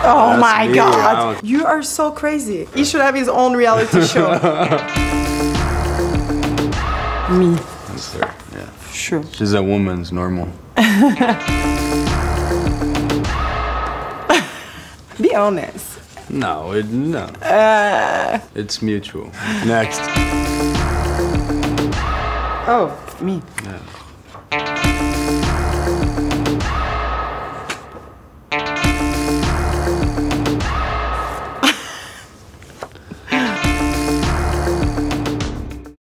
Oh my me. God. You are so crazy. He should have his own reality show. Me. That's her, yeah. Sure. She's a woman's normal. Be honest. No, no. It's mutual. Next. Oh, me. Yeah.